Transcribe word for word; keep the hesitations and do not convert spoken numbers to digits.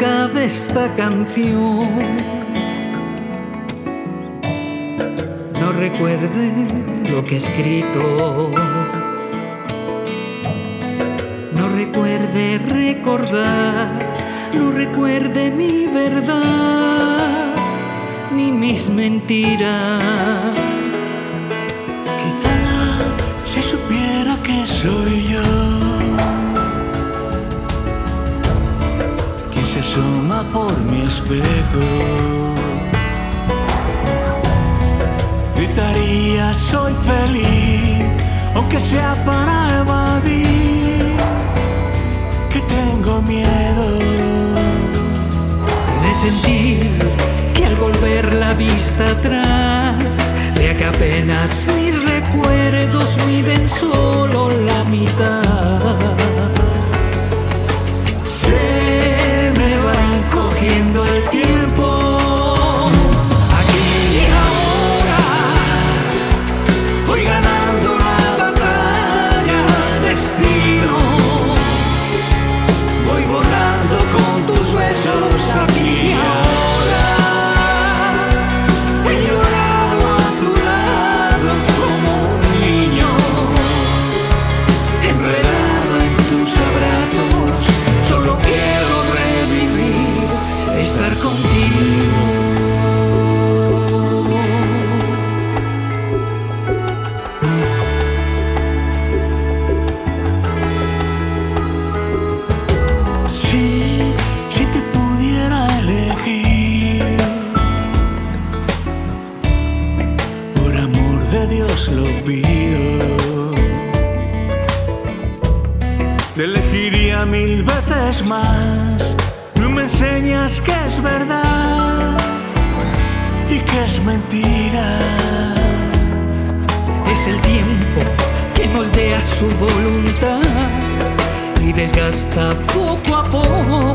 acabe esta canción. No recuerde lo que he escrito, no recuerde recordar, no recuerde mi verdad ni mis mentiras. Quizá si supiera que soy yo quien se asoma por mi espejo, gritaría soy feliz, aunque sea para evadir que tengo miedo de sentir que al volver la vista atrás vea que apenas mis recuerdos miden solo la mitad. Se me va encogiendo el tiempo. Lo pido, te elegiría mil veces más. Tú me enseñas que es verdad y que es mentira. Es el tiempo que moldea su voluntad y desgasta poco a poco